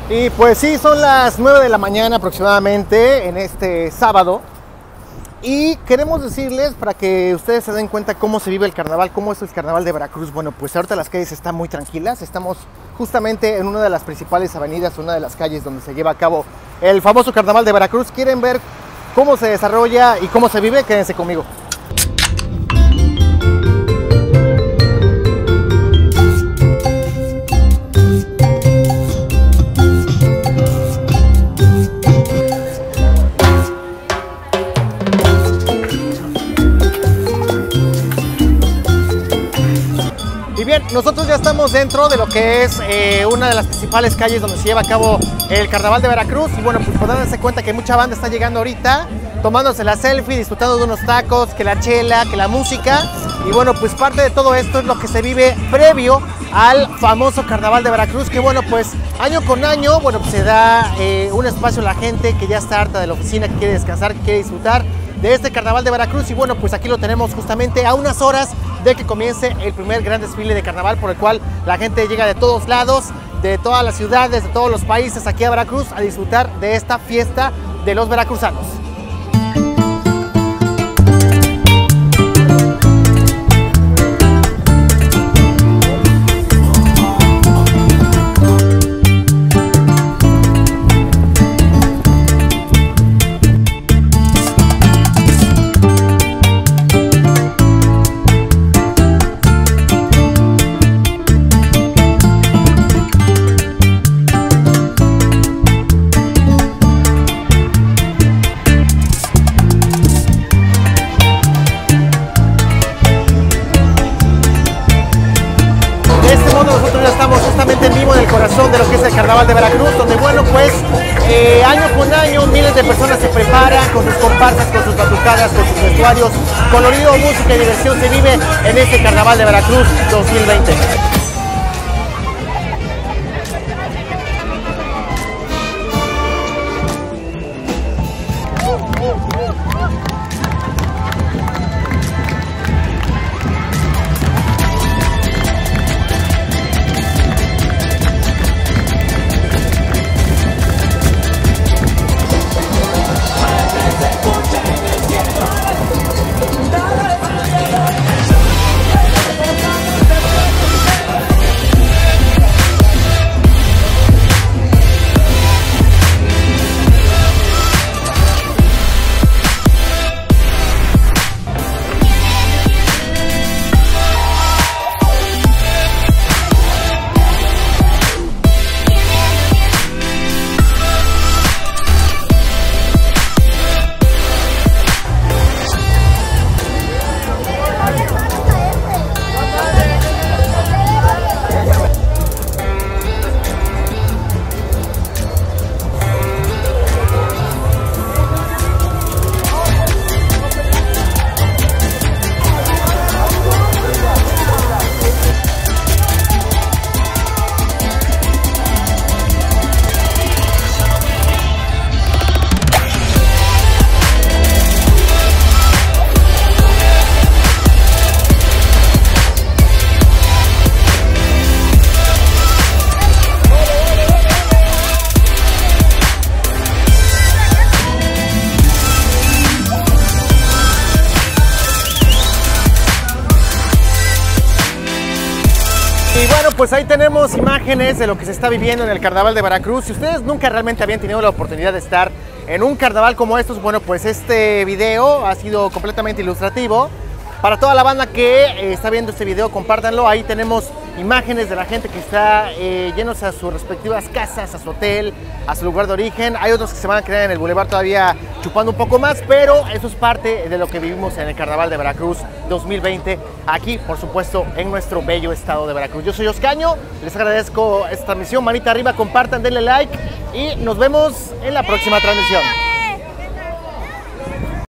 Y pues sí, son las 9 de la mañana aproximadamente en este sábado. Y queremos decirles, para que ustedes se den cuenta cómo se vive el carnaval, cómo es el carnaval de Veracruz. Bueno, pues ahorita las calles están muy tranquilas. Estamos justamente en una de las principales avenidas, una de las calles donde se lleva a cabo el famoso carnaval de Veracruz. ¿Quieren ver cómo se desarrolla y cómo se vive? Quédense conmigo. Y bien, nosotros ya estamos dentro de lo que es una de las principales calles donde se lleva a cabo el carnaval de Veracruz. Y bueno, pues podrán darse cuenta que mucha banda está llegando ahorita, tomándose la selfie, disfrutando de unos tacos, que la chela, que la música. Y bueno, pues parte de todo esto es lo que se vive previo al famoso carnaval de Veracruz, que bueno, pues año con año, bueno, pues se da un espacio a la gente que ya está harta de la oficina, que quiere descansar, que quiere disfrutar de este carnaval de Veracruz. Y bueno, pues aquí lo tenemos justamente a unas horas de que comience el primer gran desfile de carnaval, por el cual la gente llega de todos lados, de todas las ciudades, de todos los países aquí a Veracruz a disfrutar de esta fiesta de los veracruzanos. Nosotros ya estamos justamente en vivo en el corazón de lo que es el carnaval de Veracruz, donde bueno, pues año con año miles de personas se preparan con sus comparsas, con sus batucadas, con sus vestuarios, colorido, música y diversión se vive en este carnaval de Veracruz 2020. Y bueno, pues ahí tenemos imágenes de lo que se está viviendo en el carnaval de Veracruz. Si ustedes nunca realmente habían tenido la oportunidad de estar en un carnaval como estos, bueno, pues este video ha sido completamente ilustrativo. Para toda la banda que está viendo este video, compártanlo. Ahí tenemos imágenes de la gente que está yéndose a sus respectivas casas, a su hotel, a su lugar de origen. Hay otros que se van a quedar en el bulevar todavía chupando un poco más, pero eso es parte de lo que vivimos en el Carnaval de Veracruz 2020, aquí, por supuesto, en nuestro bello estado de Veracruz. Yo soy Oscaño, les agradezco esta transmisión. Manita arriba, compartan, denle like y nos vemos en la próxima transmisión.